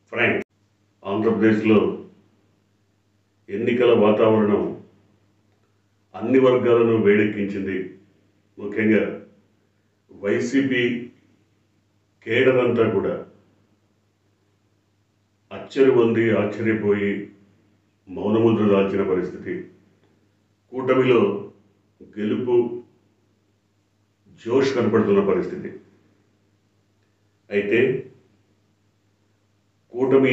Frank ఆంధ్రప్రదేశ్లో ఎన్నికల వాతావరణం అన్ని వర్గాలను వేడెక్కించింది. ముఖ్యంగా వైసీపీ కేడర్ అంతా కూడా ఆశ్చర్యపోయి మౌనముద్ర దాల్చిన పరిస్థితి. కూటమిలో గెలుపు జోష్ కనపడుతున్న పరిస్థితి. అయితే కూటమి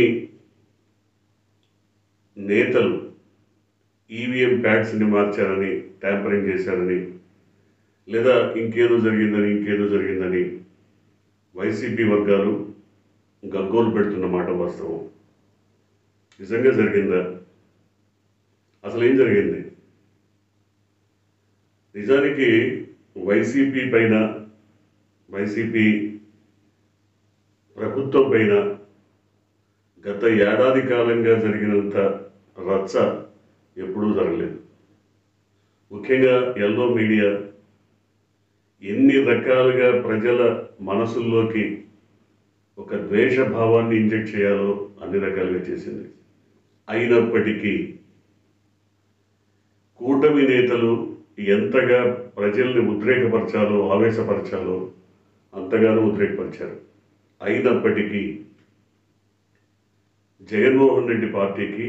నేతలు ఈవీఎం ప్యాడ్స్ని మార్చారని, ట్యాంపరింగ్ చేశారని, లేదా ఇంకేదో జరిగిందని వైసీపీ వర్గాలు గగ్గోలు పెడుతున్న మాట వాస్తవం. నిజంగా జరిగిందా? అసలు ఏం జరిగింది? నిజానికి వైసీపీ ప్రభుత్వం పైన గత ఏడాది కాలంగా జరిగినంత రచ్చ ఎప్పుడూ జరగలేదు. ముఖ్యంగా ఎల్లో మీడియా ఎన్ని రకాలుగా ప్రజల మనసుల్లోకి ఒక ద్వేషభావాన్ని ఇంజెక్ట్ చేయాలో అన్ని రకాలుగా చేసింది. అయినప్పటికీ కూటమి నేతలు ఎంతగా ప్రజల్ని ఉద్రేకపరచాలో, ఆవేశపరచాలో అంతగానో ఉద్రేకపరిచారు. అయినప్పటికీ జగన్మోహన్ రెడ్డి పార్టీకి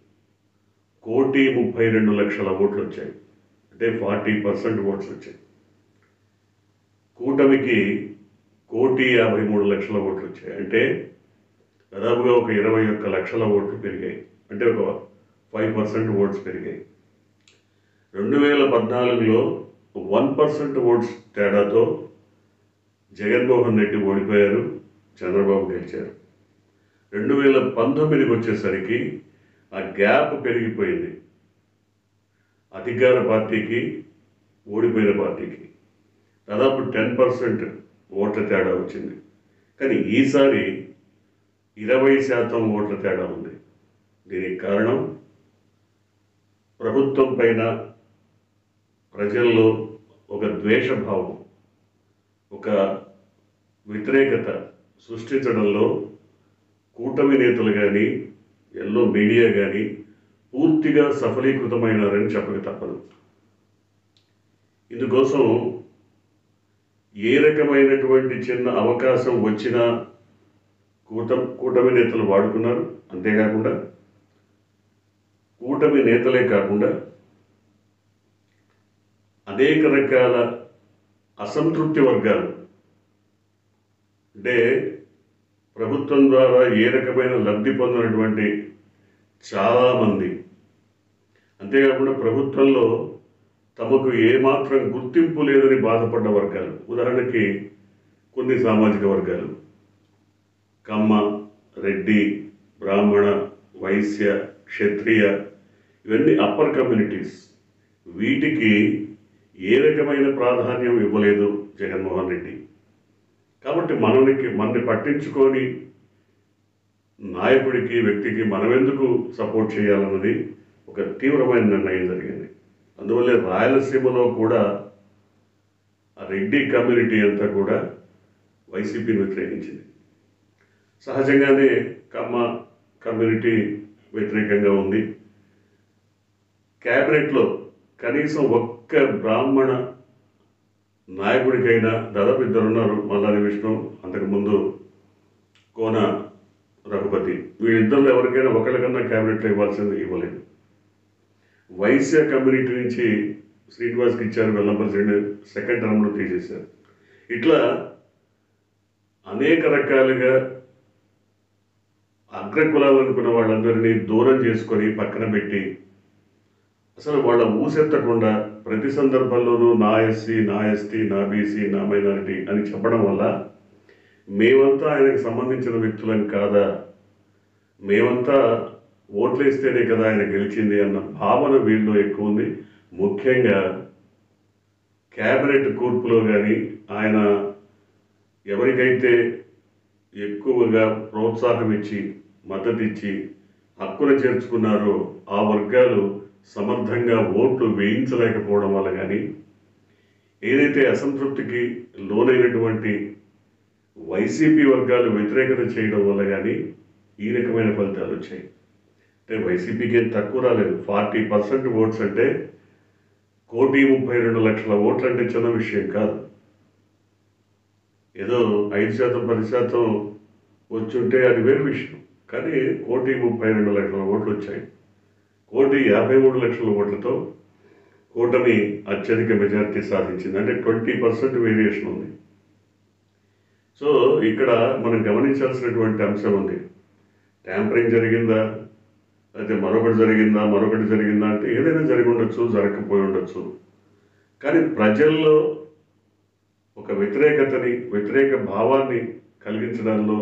1,32,00,000 ఓట్లు వచ్చాయి. అంటే 40% ఓట్స్ వచ్చాయి. కూటమికి 1,53,00,000 ఓట్లు వచ్చాయి. అంటే దాదాపుగా ఒక 21,00,000 ఓట్లు పెరిగాయి. అంటే ఒక 5% ఓట్స్ పెరిగాయి. 2014లో 1% ఓట్స్ తేడాతో జగన్మోహన్ రెడ్డి ఓడిపోయారు, చంద్రబాబు గెలిచారు. 2019కి వచ్చేసరికి ఆ గ్యాప్ పెరిగిపోయింది. అధికార పార్టీకి, ఓడిపోయిన పార్టీకి దాదాపు 10% ఓట్ల తేడా వచ్చింది. కానీ ఈసారి 20% ఓట్ల తేడా ఉంది. దీనికి కారణం ప్రభుత్వం పైన ప్రజల్లో ఒక ద్వేషభావం, ఒక వ్యతిరేకత సృష్టించడంలో కూటమి నేతలు కానీ, ఎల్లో మీడియా కానీ పూర్తిగా సఫలీకృతమైనారని చెప్పక తప్పదు. ఇందుకోసం ఏ రకమైనటువంటి చిన్న అవకాశం వచ్చినా కూటమి నేతలు వాడుకున్నారు. అంతేకాకుండా కూటమి నేతలే కాకుండా అనేక రకాల అసంతృప్తి వర్గాలు, అంటే ప్రభుత్వం ద్వారా ఏ రకమైన లబ్ధి పొందినటువంటి చాలామంది, అంతేకాకుండా ప్రభుత్వంలో తమకు ఏమాత్రం గుర్తింపు లేదని బాధపడ్డ వర్గాలు, ఉదాహరణకి కొన్ని సామాజిక వర్గాలు కమ్మ, రెడ్డి, బ్రాహ్మణ, వైశ్య, క్షత్రియ, ఇవన్నీ అప్పర్ కమ్యూనిటీస్. వీటికి ఏ రకమైన ప్రాధాన్యం ఇవ్వలేదు జగన్మోహన్ రెడ్డి. కాబట్టి మనల్ని పట్టించుకొని నాయకుడికి, వ్యక్తికి మనం ఎందుకు సపోర్ట్ చేయాలన్నది ఒక తీవ్రమైన నిర్ణయం జరిగింది. అందువల్లే రాయలసీమలో కూడా ఆ రెడ్డి కమ్యూనిటీ అంతా కూడా వైసీపీని వ్యతిరేకించింది. సహజంగానే కమ్మ కమ్యూనిటీ వ్యతిరేకంగా ఉంది. క్యాబినెట్లో కనీసం ఒక్క బ్రాహ్మణ నాయకుడికైనా, దాదాపు 2 ఉన్నారు, మల్లాది విష్ణు, అంతకుముందు కోన రఘుపతి, వీళ్ళిద్దరిలో ఎవరికైనా ఒకరికన్నా క్యాబినెట్లో ఇవ్వలేదు. వైశ్య కమ్యూనిటీ నుంచి శ్రీనివాస్కి ఇచ్చారు, వెల్లంపల్లి సెకండ్ టర్మ్లో తీసేశారు. ఇట్లా అనేక రకాలుగా అగ్రకులాలు అనుకున్న వాళ్ళందరినీ దూరం చేసుకొని పక్కన పెట్టి అసలు వాళ్ళ ఊసెత్తకుండా ప్రతి సందర్భంలోనూ నా ఎస్సీ, నా ఎస్టీ, నా బీసీ, నా మైనారిటీ అని చెప్పడం వల్ల మేమంతా ఆయనకు సంబంధించిన వ్యక్తులని కాదా, మేమంతా ఓట్లేస్తేనే కదా ఆయన గెలిచింది అన్న భావన వీళ్ళు ఎక్కువ ఉంది. ముఖ్యంగా క్యాబినెట్ కూర్పులో కానీ ఆయన ఎవరికైతే ఎక్కువగా ప్రోత్సాహం ఇచ్చి, మద్దతు ఇచ్చి హక్కున చేర్చుకున్నారో ఆ వర్గాలు సమర్థంగా ఓట్లు వేయించలేకపోవడం వల్ల కానీ, ఏదైతే అసంతృప్తికి లోనైనటువంటి వైసీపీ వర్గాలు వ్యతిరేకత చేయడం వల్ల కానీ ఈ రకమైన ఫలితాలు వచ్చాయి. అంటే వైసీపీకి ఏం తక్కువ రాలేదు. 40% ఓట్స్ అంటే 1,32,00,000 ఓట్లు అంటే చిన్న విషయం కాదు. ఏదో 5% 10% వచ్చుంటే అది వేరు విషయం. కానీ 1,32,00,000 ఓట్లు వచ్చాయి. 1,53,00,000 ఓట్లతో కూటమి అత్యధిక మెజారిటీ సాధించింది. అంటే 20% వేరియేషన్ ఉంది. సో ఇక్కడ మనం గమనించాల్సినటువంటి అంశం ఉంది. ట్యాంపరింగ్ జరిగిందా, అయితే మరొకటి జరిగిందా అంటే ఏదైనా జరిగి ఉండొచ్చు, జరగకపోయి ఉండొచ్చు. కానీ ప్రజల్లో ఒక వ్యతిరేక భావాన్ని కలిగించడంలో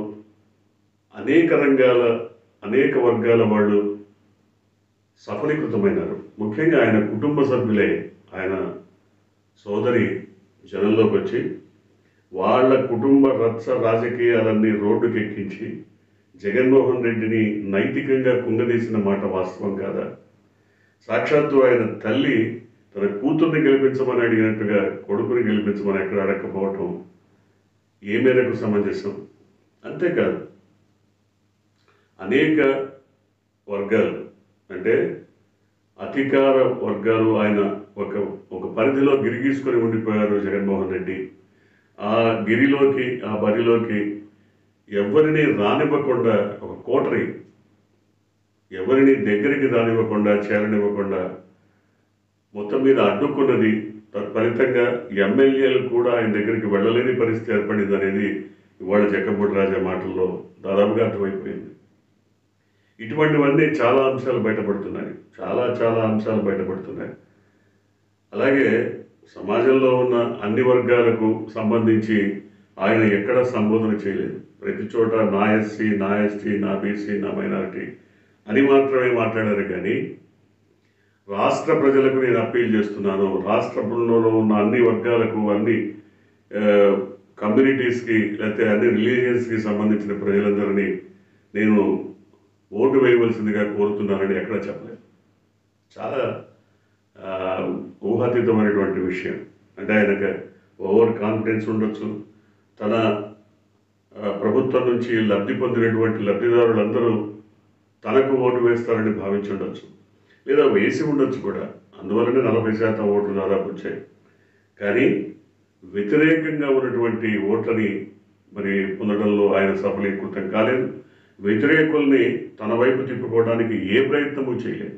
అనేక వర్గాల వాళ్ళు సఫలీకృతమైనారు. ముఖ్యంగా ఆయన కుటుంబ సభ్యులే, ఆయన సోదరి జనంలోకి వచ్చి వాళ్ళ కుటుంబ రాజకీయాలన్నీ రోడ్డుకెక్కించి జగన్మోహన్ రెడ్డిని నైతికంగా కుంగదీసిన మాట వాస్తవం కాదా? సాక్షాత్తు ఆయన తల్లి తన కూతుర్ని గెలిపించమని అడిగినట్టుగా కొడుకుని గెలిపించమని ఎక్కడ అడగకపోవటం ఏ మేరకు సమంజసం? అంతేకాదు, అనేక వర్గాలు అంటే అధికార వర్గాలు ఆయన ఒక పరిధిలో గిరిగీసుకొని ఉండిపోయారు జగన్మోహన్ రెడ్డి. ఆ బరిలోకి ఎవరిని రానివ్వకుండా, ఒక కోటరీ ఎవరిని దగ్గరికి రానివ్వకుండా, చేరనివ్వకుండా మొత్తం మీద అడ్డుకున్నది. తత్ఫలితంగా ఎమ్మెల్యేలు కూడా ఆయన దగ్గరికి వెళ్ళలేని పరిస్థితి ఏర్పడింది అనేది ఇవాళ జగ్గంపూడి రాజా మాటల్లో దాదాపుగా అర్థమైపోయింది. ఇటువంటివన్నీ చాలా అంశాలు బయటపడుతున్నాయి. అలాగే సమాజంలో ఉన్న అన్ని వర్గాలకు సంబంధించి ఆయన ఎక్కడా సంబోధన చేయలేదు. ప్రతి చోట నా ఎస్సీ, నా ఎస్టీ, నా బీసీ, నా మైనారిటీ అని మాత్రమే మాట్లాడారు. కానీ రాష్ట్ర ప్రజలకు నేను అప్పీల్ చేస్తున్నాను, రాష్ట్రంలో ఉన్న అన్ని వర్గాలకు, అన్ని కమ్యూనిటీస్కి, లేకపోతే అన్ని రిలీజియన్స్కి సంబంధించిన ప్రజలందరినీ నేను ఓటు వేయవలసిందిగా కోరుతున్నానని ఎక్కడా చెప్పలేదు. చాలా ఊహాతీతమైనటువంటి విషయం. అంటే ఆయనకు ఓవర్ కాన్ఫిడెన్స్ ఉండొచ్చు, తన ప్రభుత్వం నుంచి లబ్ధి పొందినటువంటి లబ్ధిదారులందరూ తనకు ఓటు వేస్తారని భావించి ఉండొచ్చు, లేదా వేసి ఉండొచ్చు కూడా. అందువల్లనే 40% ఓట్లు దాదాపు వచ్చాయి. కానీ వ్యతిరేకంగా ఉన్నటువంటి ఓట్లని మరి పొందడంలో ఆయన సఫలీకృతం కాలేదు. వ్యతిరేకుల్ని తన వైపు తిప్పుకోవడానికి ఏ ప్రయత్నము చేయలేదు.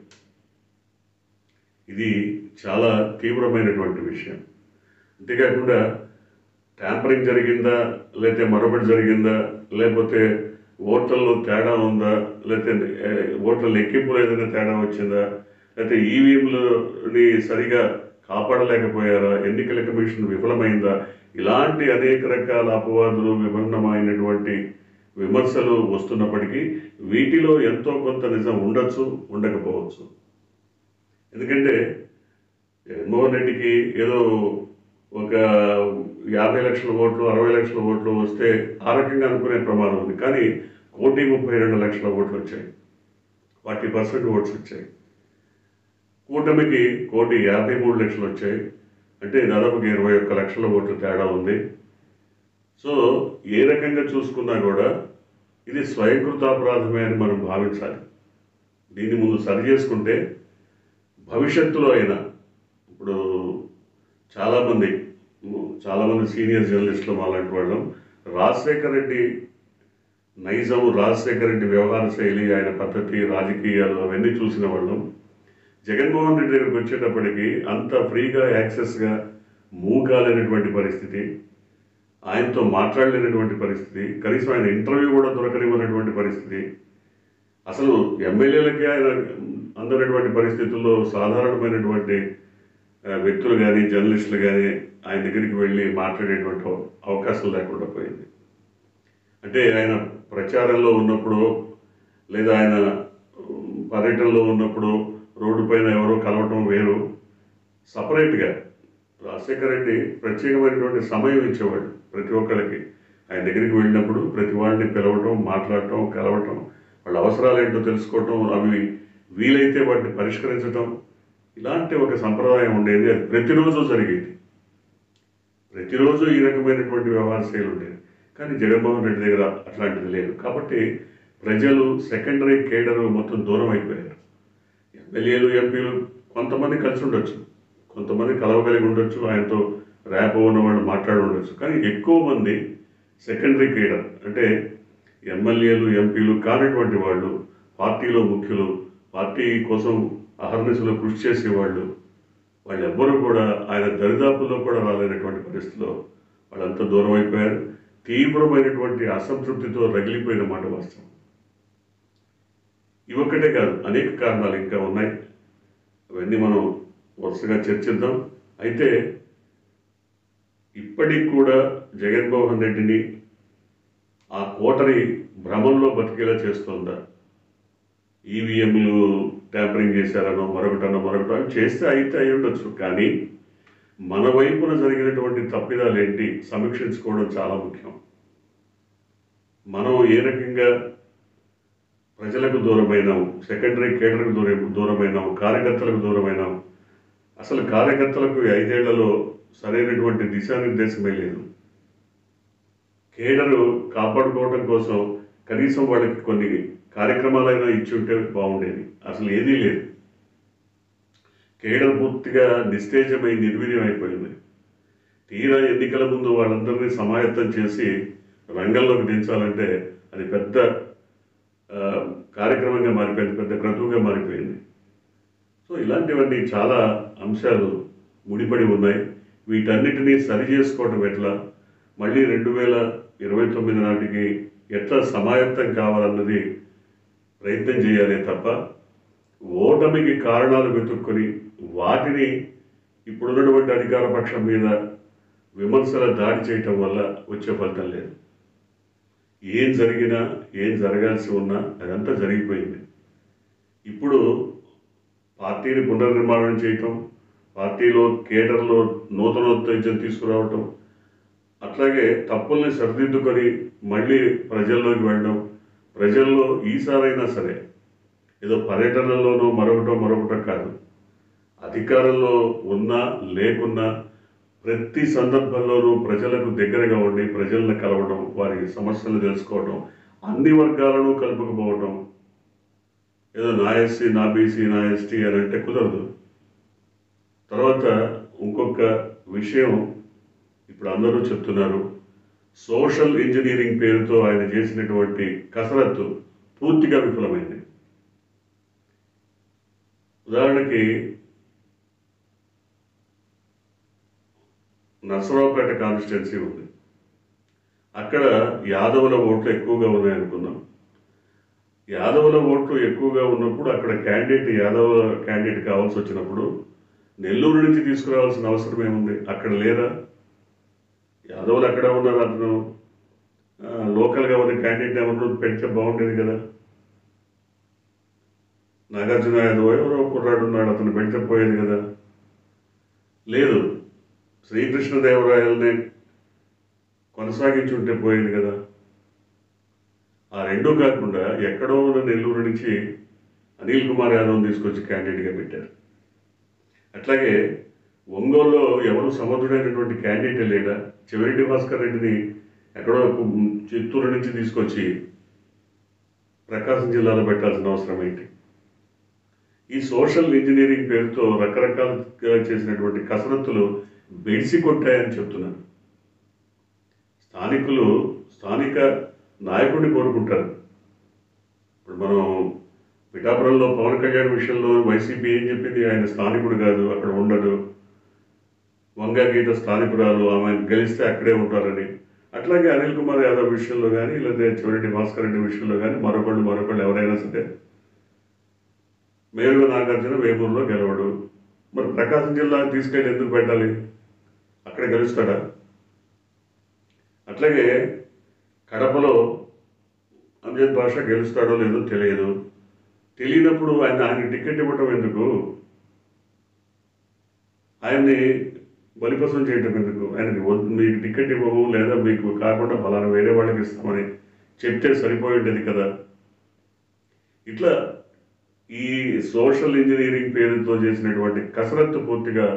ఇది చాలా తీవ్రమైనటువంటి విషయం. అంతేకాకుండా ట్యాంపరింగ్ జరిగిందా, లేకపోతే మరొకటి జరిగిందా, లేకపోతే ఓట్లలో తేడా ఉందా, లేకపోతే ఓట్ల లెక్కింపులో ఏదైనా తేడా వచ్చిందా, లేకపోతే ఈవీఎంలని సరిగా కాపాడలేకపోయారా, ఎన్నికల కమిషన్ విఫలమైందా, ఇలాంటి అనేక రకాల అపవాదులు, విభిన్నమైనటువంటి విమర్శలు వస్తున్నప్పటికీ వీటిలో ఎంతో కొంత నిజం ఉండొచ్చు, ఉండకపోవచ్చు. ఎందుకంటే జగన్మోహన్ రెడ్డికి ఏదో ఒక 50 లక్షల ఓట్లు, 60 లక్షల ఓట్లు వస్తే ఆ రకంగా అనుకునే ప్రమాదం ఉంది. కానీ 1,32,00,000 ఓట్లు వచ్చాయి, 40% ఓట్స్ వచ్చాయి. కూటమికి 1,53,00,000 వచ్చాయి. అంటే దాదాపుగా 21 లక్షల ఓట్లు తేడా ఉంది. సో ఏ రకంగా చూసుకున్నా కూడా ఇది స్వయంకృతాపరాధమే అని మనం భావించాలి. దీన్ని ముందు సరి చేసుకుంటే భవిష్యత్తులో అయినా, ఇప్పుడు చాలామంది సీనియర్ జర్నలిస్టులు మాలాంటి వాళ్ళం రాజశేఖర రెడ్డి నైజం, రాజశేఖర రెడ్డి వ్యవహార శైలి, ఆయన పద్ధతి, రాజకీయాలు అవన్నీ చూసిన వాళ్ళం. జగన్మోహన్ రెడ్డి దగ్గరికి వచ్చేటప్పటికి అంత ఫ్రీగా యాక్సెస్గా మూవ్ కాలేనటువంటి పరిస్థితి, ఆయనతో మాట్లాడలేనటువంటి పరిస్థితి, కనీసం ఆయన ఇంటర్వ్యూ కూడా దొరకనివ్వనటువంటి పరిస్థితి, అసలు ఎమ్మెల్యేలకే ఆయన అందనటువంటి పరిస్థితుల్లో సాధారణమైనటువంటి వ్యక్తులు కానీ, జర్నలిస్టులు కానీ ఆయన దగ్గరికి వెళ్ళి మాట్లాడేటువంటి అవకాశం లేకుండా పోయింది. అంటే ఆయన ప్రచారంలో ఉన్నప్పుడు, లేదా ఆయన పర్యటనలో ఉన్నప్పుడు రోడ్డు పైన ఎవరో కలవటం వేరు. సపరేట్గా రాజశేఖర రెడ్డి ప్రత్యేకమైనటువంటి సమయం ఇచ్చేవాడు ప్రతి ఒక్కరికి. ఆయన దగ్గరికి వెళ్ళినప్పుడు ప్రతి వాళ్ళని పిలవటం, మాట్లాడటం, కలవటం, వాళ్ళ అవసరాలు ఏంటో తెలుసుకోవటం, అవి వీలైతే వాటిని పరిష్కరించటం, ఇలాంటి ఒక సంప్రదాయం ఉండేది. అది ప్రతిరోజు జరిగేది. ప్రతిరోజు ఈ రకమైనటువంటి వ్యవహార శైలి ఉండేది. కానీ జగన్మోహన్ రెడ్డి దగ్గర అట్లాంటిది లేదు. కాబట్టి ప్రజలు సెకండరీ కేడర్ మొత్తం దూరం అయిపోయారు. ఎమ్మెల్యేలు ఎంపీలు కొంతమంది కలిసి ఉండొచ్చు, కొంతమంది కలవగలిగి ఉండొచ్చు, ఆయనతో ర్యాప్ ఉన్న వాళ్ళు మాట్లాడి ఉండొచ్చు. కానీ ఎక్కువ మంది సెకండరీ కేడర్ అంటే ఎమ్మెల్యేలు ఎంపీలు కానటువంటి వాళ్ళు, పార్టీలో ముఖ్యులు, పార్టీ కోసం అహర్నిశలో కృషి చేసేవాళ్ళు, వాళ్ళెవ్వరూ కూడా ఆయన దరిదాపుల్లో కూడా రాలేనటువంటి పరిస్థితిలో వాళ్ళంతా దూరం అయిపోయారు. తీవ్రమైనటువంటి అసంతృప్తితో రగిలిపోయిన మాట వాస్తవం. ఇవొక్కటే కాదు, అనేక కారణాలు ఇంకా ఉన్నాయి. అవన్నీ మనం వరుసగా చర్చిద్దాం. అయితే ఇప్పటికి కూడా జగన్మోహన్ రెడ్డిని ఆ కోటరి భ్రమంలో బతికేలా చేస్తోందా? ఈవీఎంలు ట్యాంపరింగ్ చేశారనో మరొకటో చేస్తే అయితే అయి ఉండొచ్చు. కానీ మన వైపున జరిగినటువంటి తప్పిదాలు ఏంటి సమీక్షించుకోవడం చాలా ముఖ్యం. మనం ఏ రకంగా ప్రజలకు దూరమైనాం, సెకండరీ కేడర్కు దూరమైనాం, కార్యకర్తలకు దూరమైనాం. అసలు కార్యకర్తలకు 5 ఏళ్లలో సరైనటువంటి దిశానిర్దేశమే లేదు. కేడరు కాపాడుకోవడం కోసం కనీసం వాళ్ళకి కొన్ని కార్యక్రమాలైనా ఇచ్చి ఉంటే బాగుండేది. అసలు ఏదీ లేదు. కేడర్ పూర్తిగా నిస్తేజమై నిర్వీర్యం అయిపోయింది. తీరా ఎన్నికల ముందు వాళ్ళందరినీ సమాయత్తం చేసి రంగంలోకి దించాలంటే అది పెద్ద కార్యక్రమంగా మారిపోయింది, పెద్ద క్రతువుగా మారిపోయింది. సో ఇలాంటివన్నీ చాలా అంశాలు ముడిపడి ఉన్నాయి. వీటన్నిటినీ సరి చేసుకోవటం ఎట్లా, మళ్ళీ 2029 నాటికి ఎట్లా సమాయత్తం కావాలన్నది ప్రయత్నం చేయాలి తప్ప ఓటమికి కారణాలు వెతుక్కొని వాటిని ఇప్పుడున్నటువంటి అధికార పక్షం మీద విమర్శల దాడి చేయటం వల్ల వచ్చే ఫలితం లేదు. ఏం జరిగినా, ఏం జరగాల్సి ఉన్నా అదంతా జరిగిపోయింది. ఇప్పుడు పార్టీని పునర్నిర్మాణం చేయటం, పార్టీలో కేడర్లో నూతనోత్తేజం తీసుకురావటం, అట్లాగే తప్పుల్ని సరిదిద్దుకొని మళ్ళీ ప్రజల్లోకి వెళ్ళడం, ప్రజల్లో ఈసారైనా సరే ఏదో పర్యటనలోనో మరొకటో కాదు, అధికారంలో ఉన్నా లేకున్నా ప్రతి సందర్భంలోనూ ప్రజలకు దగ్గరగా ఉండి ప్రజలను కలవడం, వారి సమస్యలు తెలుసుకోవడం, అన్ని వర్గాలను కలుపుకుపోవడం. ఏదో నా ఎస్సీ, నా బీసీ, నా ఎస్టీ అని అంటే కుదరదు. తర్వాత ఇంకొక విషయం ఇప్పుడు అందరూ చెప్తున్నారు, సోషల్ ఇంజనీరింగ్ పేరుతో ఆయన చేసినటువంటి కసరత్తు పూర్తిగా విఫలమైంది. ఉదాహరణకి నర్సరావుపేట కాన్స్టిట్యున్సీ ఉంది. అక్కడ యాదవుల ఓట్లు ఎక్కువగా ఉన్నాయనుకుందాం. యాదవుల ఓట్లు ఎక్కువగా ఉన్నప్పుడు అక్కడ యాదవుల క్యాండిడేట్ కావాల్సి వచ్చినప్పుడు నెల్లూరు నుంచి తీసుకురావాల్సిన అవసరం ఏముంది? అక్కడ లేదా? యాదవులు అక్కడ ఉన్నారు, అతను లోకల్గా ఉన్న క్యాండిడేట్ ఎవరు పెడితే బాగుండేది కదా. నాగార్జున యాదవ్ ఎవరో కుర్రాడు ఉన్నాడు, అతను పెడితే పోయేది కదా. లేదు, శ్రీకృష్ణదేవరాయల్ని కొనసాగించుంటే పోయేది కదా. ఆ రెండూ కాకుండా ఎక్కడో ఉన్న నెల్లూరు నుంచి అనిల్ కుమార్ యాదవ్ని తీసుకొచ్చి క్యాండిడేట్గా పెట్టారు. అట్లాగే ఒంగోలులో ఎవరు సమర్థుడైనటువంటి క్యాండిడేట్ లేడా? చివరెడ్డి భాస్కర్ రెడ్డిని ఎక్కడో చిత్తూరు నుంచి తీసుకొచ్చి ప్రకాశం జిల్లాలో పెట్టాల్సిన అవసరం ఏంటి? ఈ సోషల్ ఇంజనీరింగ్ పేరుతో రకరకాలుగా చేసినటువంటి కసరత్తులు బెడిసి కొట్టాయని చెప్తున్నారు. స్థానిక నాయకుడిని కోరుకుంటారు. ఇప్పుడు మనం పిఠాపురంలో పవన్ కళ్యాణ్ విషయంలో వైసీపీ ఏం చెప్పింది? ఆయన స్థానికుడు కాదు, అక్కడ ఉండడు, వంగా గీత స్థానికురాలు, ఆమె గెలిస్తే అక్కడే ఉంటారని. అట్లాగే అనిల్ కుమార్ యాదవ్ విషయంలో కానీ, లేదా చివరెడ్డి భాస్కర్ రెడ్డి విషయంలో కానీ మరొకళ్ళు ఎవరైనా సరే మేరుగ నాగార్జున వేమూరులో గెలవడు. మరి ప్రకాశం జిల్లా తీసుకెళ్ళి ఎందుకు పెట్టాలి? అక్కడ గెలుస్తాడా? అట్లాగే కడపలో అంజద్ భాష గెలుస్తాడో లేదో తెలియనప్పుడు ఆయనకి టికెట్ ఇవ్వటం ఎందుకు? ఆయన్ని బలిపసం చేయటం ఎందుకు? ఆయనకి మీకు టికెట్ ఇవ్వము, లేదా మీకు కాకుండా ఫలానా వేరే వాళ్ళకి ఇస్తామని చెప్తే సరిపోయి ఉండేది కదా. ఇట్లా ఈ సోషల్ ఇంజనీరింగ్ పేరుతో చేసినటువంటి కసరత్తు పూర్తిగా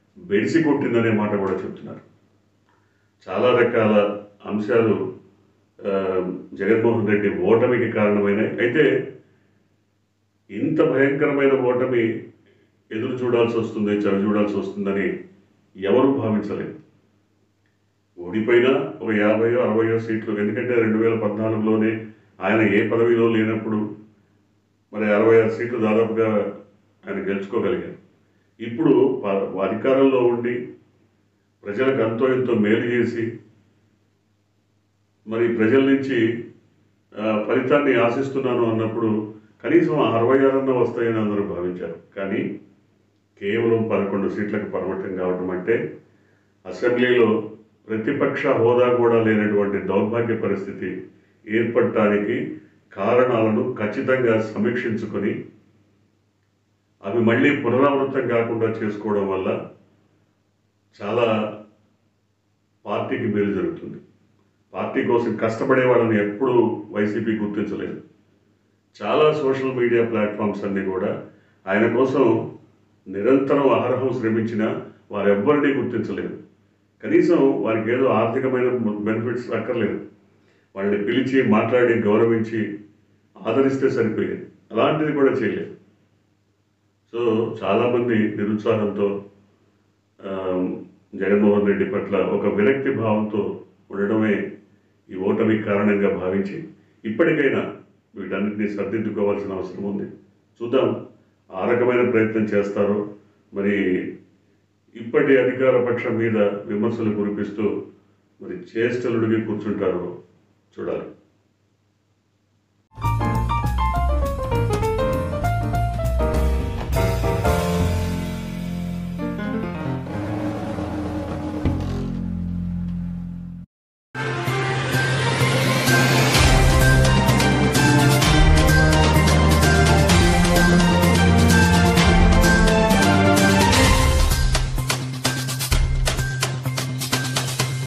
బెడిసి కొట్టిందనే మాట కూడా చెప్తున్నారు. చాలా రకాల అంశాలు ఆ, జగన్మోహన్ రెడ్డి ఓటమికి కారణమైనాయి. అయితే ఇంత భయంకరమైన ఓటమి ఎదురు చూడాల్సి వస్తుంది, చవి చూడాల్సి వస్తుందని ఎవరు భావించలేదు. ఓడిపోయినా ఒక 50-60 సీట్లు, ఎందుకంటే 2014లోనే ఆయన ఏ పదవిలో లేనప్పుడు మరి 66 సీట్లు దాదాపుగా ఆయన గెలుచుకోగలిగారు. ఇప్పుడు అధికారంలో ఉండి ప్రజలకు అంతో ఎంతో మేలు చేసి మరి ప్రజల నుంచి ఫలితాన్ని ఆశిస్తున్నాను అన్నప్పుడు కనీసం 66 వస్తాయని అందరూ భావించారు. కానీ కేవలం 11 సీట్లకు పరిమితం కావటం అంటే అసెంబ్లీలో ప్రతిపక్ష హోదా కూడా లేనటువంటి దౌర్భాగ్య పరిస్థితి ఏర్పడటానికి కారణాలను ఖచ్చితంగా సమీక్షించుకొని అవి మళ్ళీ పునరావృతం కాకుండా చేసుకోవడం వల్ల చాలా పార్టీకి మేలు జరుగుతుంది. పార్టీ కోసం కష్టపడే వాళ్ళని ఎప్పుడూ వైసీపీ గుర్తించలేదు. చాలా సోషల్ మీడియా ప్లాట్ఫామ్స్ అన్నీ కూడా ఆయన కోసం నిరంతరం అహర్హం శ్రమించిన వారెవ్వరినీ గుర్తించలేదు. కనీసం వారికి ఏదో ఆర్థికమైన బెనిఫిట్స్ అక్కర్లేదు, వాళ్ళని పిలిచి మాట్లాడి గౌరవించి ఆదరిస్తే సరిపోయేది. అలాంటిది కూడా చేయలేదు. సో చాలామంది నిరుత్సాహంతో జగన్మోహన్ రెడ్డి పట్ల ఒక విరక్తి భావంతో ఉండడమే ఈ ఓటమి కారణంగా భావించి ఇప్పటికైనా వీటన్నిటిని సర్దిద్దుకోవాల్సిన అవసరం ఉంది. చూద్దాం ఆ రకమైన ప్రయత్నం చేస్తారో, మరి ఇప్పటి అధికార పక్షం మీద విమర్శలు కురిపిస్తూ మరి చేష్టలుడిగి కూర్చుంటారో చూడాలి.